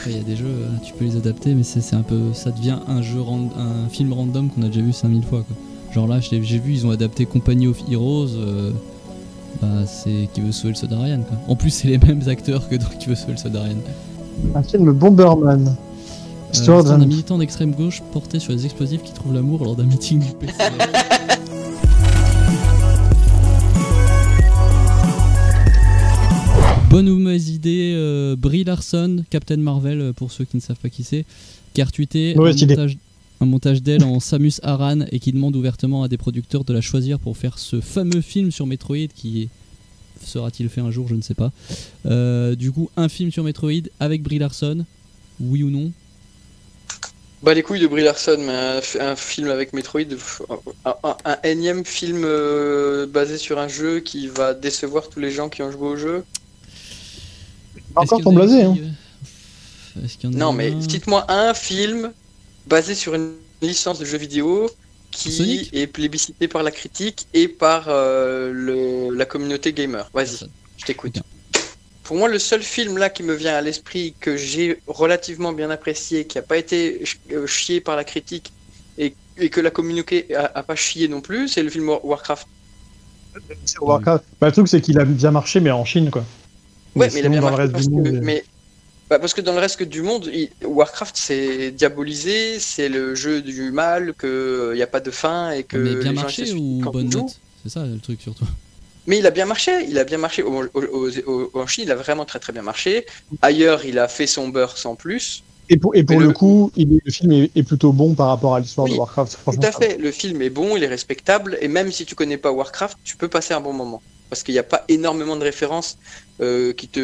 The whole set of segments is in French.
après il y a des jeux, tu peux les adapter, mais c'est un peu, ça devient un film random qu'on a déjà vu 5000 fois quoi. Genre là j'ai vu, ils ont adapté Company of Heroes, c'est Qui veut sauver le soldat Ryan quoi. En plus c'est les mêmes acteurs que dans Qui veut sauver le soldat Ryan. Un film Bomberman. C'est un militant d'extrême gauche porté sur les explosifs qui trouve l'amour lors d'un meeting du PC. Bonne ou mauvaise idée, Brie Larson, Captain Marvel, pour ceux qui ne savent pas qui c'est, qui a retweeté un montage d'elle en Samus Aran et qui demande ouvertement à des producteurs de la choisir pour faire ce fameux film sur Metroid qui sera-t-il fait un jour, je ne sais pas. Du coup, un film sur Metroid avec Brie Larson, oui ou non? Bah les couilles de Brie Larson, mais un film avec Metroid, un énième film basé sur un jeu qui va décevoir tous les gens qui ont joué au jeu. Encore ton blasé, hein. Non mais cite-moi un film basé sur une licence de jeu vidéo qui Sonic est plébiscité par la critique et par la communauté gamer. Vas-y, je t'écoute. Okay. Pour moi, le seul film là qui me vient à l'esprit que j'ai relativement bien apprécié, qui n'a pas été chié par la critique et que la communauté a pas chié non plus, c'est le film Warcraft. Warcraft. Bah, le truc c'est qu'il a bien marché mais en Chine quoi. Ouais, mais il a bien marché parce que dans le reste du monde, Warcraft c'est diabolisé, c'est le jeu du mal, qu'il n'y a pas de fin et que. Mais bien les gens marché ou bonne note? C'est ça le truc surtout. Mais il a bien marché, en Chine, il a vraiment très très bien marché. Ailleurs, il a fait son beurre sans plus. Et pour le coup, le film est plutôt bon par rapport à l'histoire de Warcraft. Tout à fait, le film est bon, il est respectable, et même si tu connais pas Warcraft, tu peux passer un bon moment. Parce qu'il n'y a pas énormément de références qui te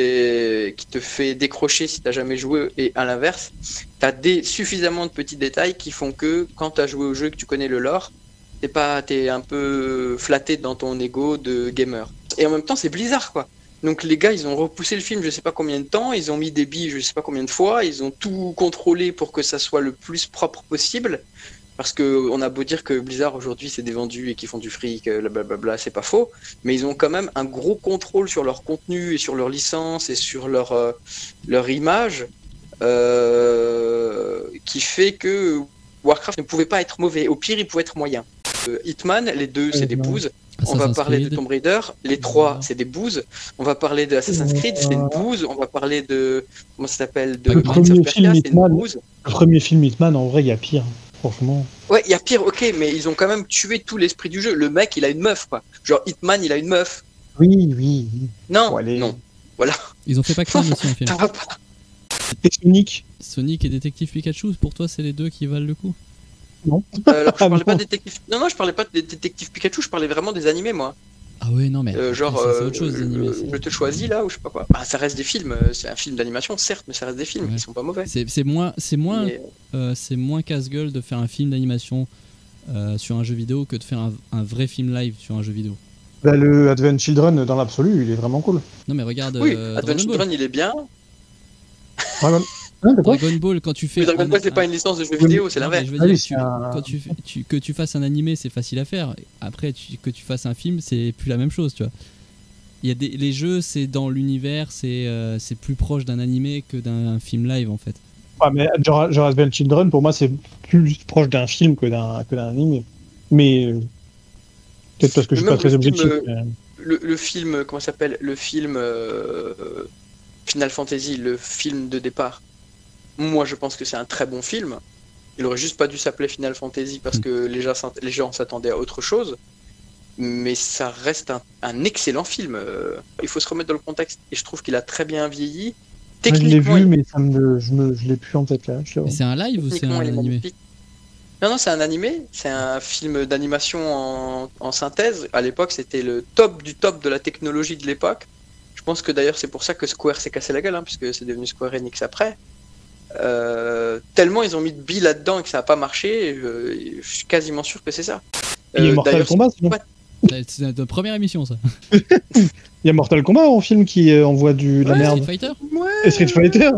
fait décrocher si tu n'as jamais joué, et à l'inverse, tu as suffisamment de petits détails qui font que quand tu as joué au jeu et que tu connais le lore, t'es un peu flatté dans ton ego de gamer. Et en même temps, c'est Blizzard, quoi. Donc les gars, ils ont repoussé le film je sais pas combien de temps, ils ont mis des billes je sais pas combien de fois, ils ont tout contrôlé pour que ça soit le plus propre possible. Parce que on a beau dire que Blizzard aujourd'hui c'est des vendus et qu'ils font du fric, blablabla, c'est pas faux. Mais ils ont quand même un gros contrôle sur leur contenu et sur leur licence et sur leur image qui fait que Warcraft ne pouvait pas être mauvais. Au pire, il pouvait être moyen. Hitman, les deux, c'est des bouses. On va parler de Tomb Raider, les trois, c'est des bouses. On va parler de Assassin's Creed, c'est une bouse. On va parler de. Comment ça s'appelle? De Prince of Persia, c'est une bouse. Le premier film Hitman, en vrai, il y a pire. Franchement. Ouais, il y a pire, ok, mais ils ont quand même tué tout l'esprit du jeu. Le mec, il a une meuf, quoi. Genre, Hitman, il a une meuf. Oui. Non, bon, allez. non. Voilà. Ils ont fait Pac-Man aussi en film. Et Sonic. Sonic et Détective Pikachu, pour toi, c'est les deux qui valent le coup? Non. Alors, je parlais pas de Détective... Non, je parlais pas de Détective Pikachu, je parlais vraiment des animés, moi. Ah ouais, non, mais genre, c'est autre chose, les animés. Je te choisis là, ou je sais pas quoi. Bah, ça reste des films, c'est un film d'animation, certes, mais ça reste des films, ils sont pas mauvais. C'est moins casse-gueule de faire un film d'animation sur un jeu vidéo que de faire un vrai film live sur un jeu vidéo. Bah, le Advent Children, dans l'absolu, il est vraiment cool. Non, mais regarde. Oui, Advent Children, il est bien. Dragon Ball, quand tu fais. Mais Dragon Ball, c'est pas une licence de jeu vidéo, c'est l'inverse. Quand que tu fasses un animé, c'est facile à faire. Après, que tu fasses un film, c'est plus la même chose, tu vois. Il y a les jeux, c'est dans l'univers, c'est plus proche d'un animé que d'un film live, en fait. Ouais, mais genre Advent Children, pour moi, c'est plus proche d'un film que d'un animé. Mais peut-être parce que je suis pas très objectif. Le film, comment ça s'appelle? Le film Final Fantasy, le film de départ. Moi, je pense que c'est un très bon film. Il aurait juste pas dû s'appeler Final Fantasy parce que les gens s'attendaient à autre chose. Mais ça reste un excellent film. Il faut se remettre dans le contexte. Et je trouve qu'il a très bien vieilli. Techniquement, je l'ai vu, mais je l'ai plus en tête là. Mais c'est un live ou c'est un animé? Non, c'est un animé. C'est un film d'animation en synthèse. À l'époque, c'était le top du top de la technologie de l'époque. Je pense que d'ailleurs, c'est pour ça que Square s'est cassé la gueule, puisque c'est devenu Square Enix après. Tellement ils ont mis de billes là-dedans et que ça n'a pas marché, je suis quasiment sûr que c'est ça. Il y a Mortal Kombat, c'est notre première émission, ça. Il y a Mortal Kombat en film qui envoie de la merde. Street Fighter. Et Street Fighter.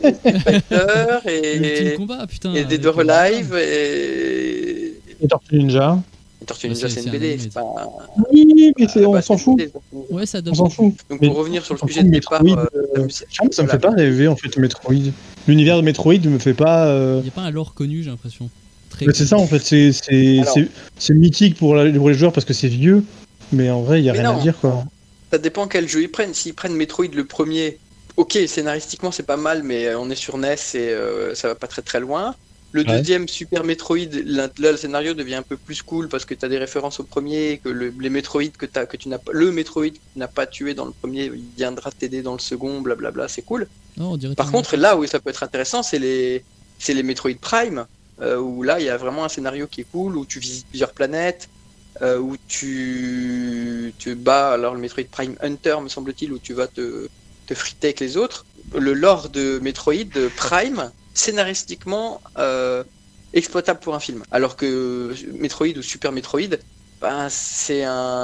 et Combat, putain, et Dead or Alive et Tortue Ninja. Tortue Ninja, c'est une BD, c'est pas. Oui, mais on s'en fout. Ouais, ça on s'en fout. Donc pour revenir sur le sujet de départ, ça me fait pas rêver en fait Metroid. l'univers de Metroid me fait pas. Il n'y a pas un lore connu, j'ai l'impression. C'est ça en fait, c'est mythique pour les joueurs parce que c'est vieux, mais en vrai il y a rien à dire quoi. Ça dépend quel jeu ils prennent. S'ils prennent Metroid le premier, ok, scénaristiquement c'est pas mal, mais on est sur NES et ça va pas très très loin. Le deuxième Super Metroid, là le scénario devient un peu plus cool parce que tu as des références au premier, que les Metroid que tu n'as pas, le Metroid que tu n'as pas tué dans le premier, il viendra t'aider dans le second, blablabla, c'est cool. Non, par contre, là où ça peut être intéressant, c'est les Metroid Prime, où là il y a vraiment un scénario qui est cool, où tu visites plusieurs planètes, où tu bats, alors le Metroid Prime Hunter me semble-t-il, où tu vas te friter avec les autres. Le lore de Metroid Prime, scénaristiquement exploitable pour un film, alors que Metroid ou Super Metroid, ben, c'est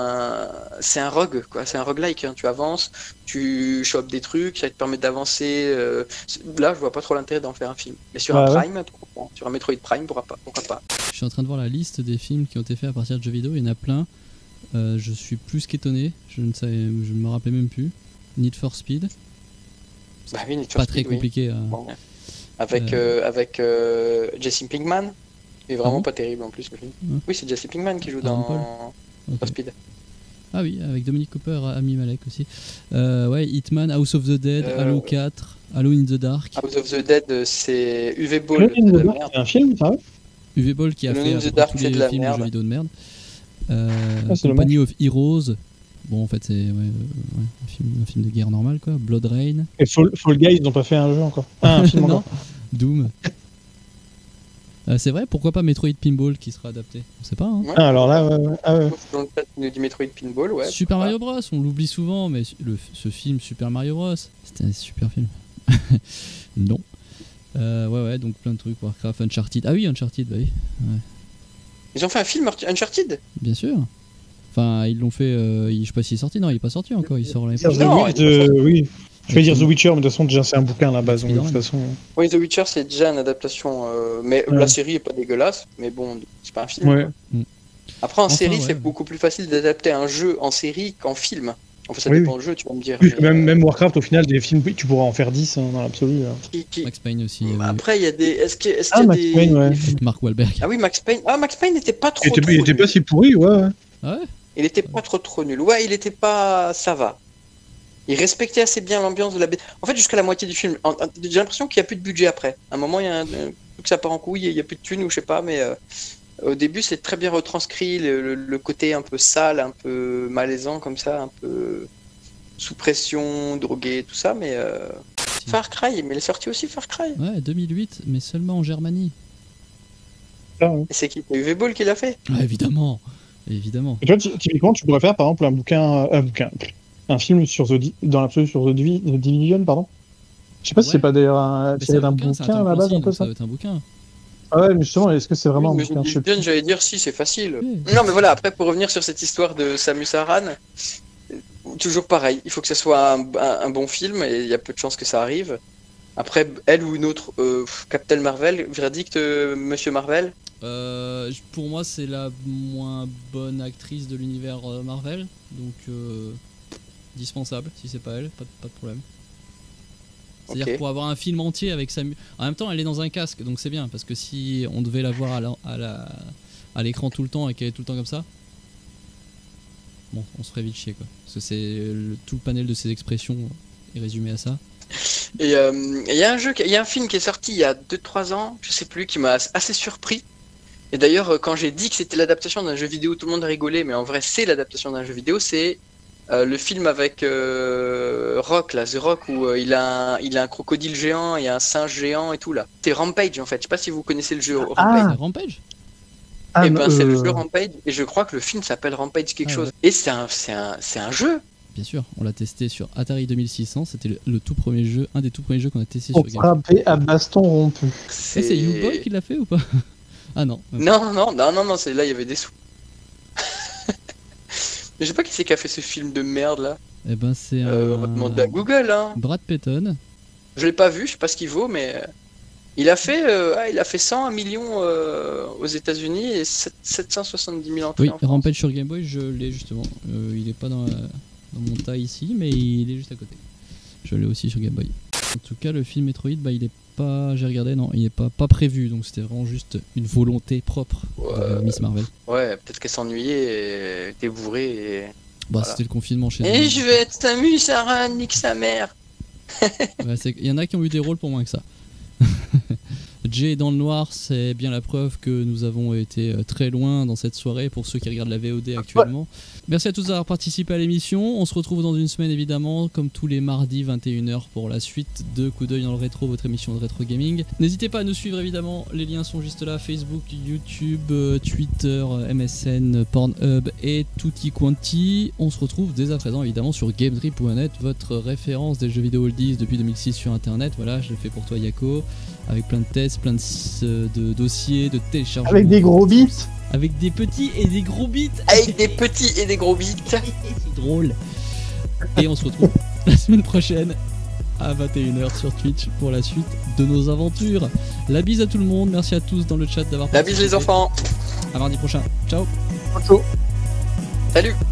un rogue, quoi. C'est un roguelike, hein. Tu avances, tu chopes des trucs, ça te permet d'avancer. Là, je vois pas trop l'intérêt d'en faire un film. Mais sur un Prime, sur un Metroid Prime, pourquoi pas. Je suis en train de voir la liste des films qui ont été faits à partir de jeux vidéo, il y en a plein. Je suis plus qu'étonné, je ne me rappelais même plus. Need for Speed. Bah oui, Need for pas Speed, très compliqué. Oui. Bon, avec Jesse Pinkman, qui est vraiment pas terrible en plus le film. Oui, c'est Jesse Pinkman qui joue dans Need for Speed. Ah oui, avec Dominic Cooper, Ami Malek aussi. Ouais, Hitman, House of the Dead, Halo 4, Halo in the Dark. House of the Dead, c'est UV Ball. C'est un film, ça? UV Ball qui a fait tous les films de jeux vidéo de merde. Company of Heroes. Bon, en fait, c'est un film de guerre normal, quoi. Blood Rain. Et Fall Guys, ils n'ont pas fait un jeu encore. Un film encore. Doom. C'est vrai, pourquoi pas Metroid Pinball qui sera adapté? On sait pas, hein. Ouais. Alors là, Dans le cadre du Metroid Pinball, ouais. Super Mario Bros, on l'oublie souvent, mais ce film Super Mario Bros, c'était un super film. Non. Ouais, donc plein de trucs. Warcraft, Uncharted. Ah oui, Uncharted, bah oui. Ouais. Ils ont fait un film Uncharted? Bien sûr. Enfin, ils l'ont fait. Je sais pas s'il est sorti. Non, il est pas sorti encore. Il sort l'année prochaine. Oui. Je vais dire The Witcher, mais de toute façon, déjà, c'est un bouquin à la base. Donc, de toute façon... Oui, The Witcher, c'est déjà une adaptation. Mais la série est pas dégueulasse. Mais bon, c'est pas un film. Ouais. Après, en série, c'est beaucoup plus facile d'adapter un jeu en série qu'en film. En fait, ça dépend du jeu, tu vas me dire. Oui, mais... même Warcraft, au final, des films, tu pourras en faire 10 dans l'absolu. Max Payne aussi. Après, il y a des. Est-ce qu'il y a des. Payne, ouais. Mark Wahlberg. Ah oui, Max Payne. Ah, Max Payne n'était pas trop. Il était pas si pourri, ouais. Ah ouais? Il était pas trop nul. Ouais, il était pas. Ça va. Il respectait assez bien l'ambiance de la BD. En fait, jusqu'à la moitié du film, j'ai l'impression qu'il n'y a plus de budget après. À un moment, il y a que ça part en couille, il n'y a plus de thunes ou je sais pas, mais au début, c'est très bien retranscrit, le côté un peu sale, un peu malaisant comme ça, un peu sous pression, drogué, tout ça, mais Far Cry, mais il est sorti aussi Far Cry. Ouais, 2008, mais seulement en Germanie. Et c'est qui? C'est UV Ball qui l'a fait? Ah, évidemment. Et tu vois, typiquement, tu pourrais faire par exemple un film dans l'absolu sur The Division, pardon. Je sais pas si c'est pas d'ailleurs tiré d'un bouquin à la base, un peu ça. Ça va être un bouquin. Ah ouais, mais justement, est-ce que c'est vraiment un bouquin? J'allais dire si, c'est facile. Non, mais voilà, après, pour revenir sur cette histoire de Samus Aran, toujours pareil, il faut que ce soit un bon film, et il y a peu de chances que ça arrive. Après, elle ou une autre, Captain Marvel, verdict, Monsieur Marvel? Pour moi, c'est la moins bonne actrice de l'univers Marvel, donc dispensable, si c'est pas elle, pas de problème. C'est-à-dire pour avoir un film entier avec Samus. En même temps, elle est dans un casque, donc c'est bien, parce que si on devait la voir à l'écran tout le temps et qu'elle est tout le temps comme ça, bon, on se ferait vite chier, quoi. Parce que c'est tout le panel de ses expressions est résumé à ça. Et il y a un film qui est sorti il y a 2-3 ans, je sais plus, qui m'a assez surpris. Et d'ailleurs, quand j'ai dit que c'était l'adaptation d'un jeu vidéo, tout le monde a rigolé, mais en vrai, c'est l'adaptation d'un jeu vidéo. C'est le film avec Rock, là, The Rock, où il a un crocodile géant et un singe géant et tout, là. C'est Rampage, en fait. Je sais pas si vous connaissez le jeu Rampage. Rampage? Et ben, c'est le jeu Rampage, et je crois que le film s'appelle Rampage quelque chose. Ouais. Et c'est un jeu. Bien sûr, on l'a testé sur Atari 2600, c'était le tout premier jeu, un des tout premiers jeux qu'on a testé sur GameCube. Frapper à baston rompu. C'est U-Boy qui l'a fait ou pas? Ah non. Non, c'est là il y avait des sous. Mais je sais pas qui c'est qui a fait ce film de merde là. Eh ben c'est on va demander à Google, hein. Brad Payton. Je l'ai pas vu, je sais pas ce qu'il vaut, mais il a fait 101 millions aux États-Unis et 770 000 entrées en France. Rampage sur Game Boy, je l'ai justement. Il est pas dans mon tas ici, mais il est juste à côté. Je l'ai aussi sur Game Boy. En tout cas, le film Metroid, il est pas, j'ai regardé, non, il est pas prévu, donc c'était vraiment juste une volonté propre de Miss Marvel. Ouais, peut-être qu'elle s'ennuyait, et était bourrée et... Voilà. C'était le confinement chez elle. Et je vais être Samus Aran, nique sa mère. Il y en a qui ont eu des rôles pour moins que ça. Jay dans le noir, c'est bien la preuve que nous avons été très loin dans cette soirée pour ceux qui regardent la VOD actuellement. Merci à tous d'avoir participé à l'émission. On se retrouve dans une semaine évidemment, comme tous les mardis 21h pour la suite de Coup d'œil dans le rétro, votre émission de rétro gaming. N'hésitez pas à nous suivre évidemment, les liens sont juste là, Facebook, YouTube, Twitter, MSN, Pornhub et tutti quanti. On se retrouve dès à présent évidemment sur GameDrip.net, votre référence des jeux vidéo oldies depuis 2006 sur internet. Voilà, je l'ai fait pour toi Yako, avec plein de tests, plein de dossiers, de téléchargements. Avec des gros bits. Avec des petits et des gros bits. Avec des petits et des gros bits. C'est drôle. Et on se retrouve la semaine prochaine à 21h sur Twitch pour la suite de nos aventures. La bise à tout le monde. Merci à tous dans le chat d'avoir participé. La bise les enfants. À mardi prochain. Ciao. Ciao. Salut.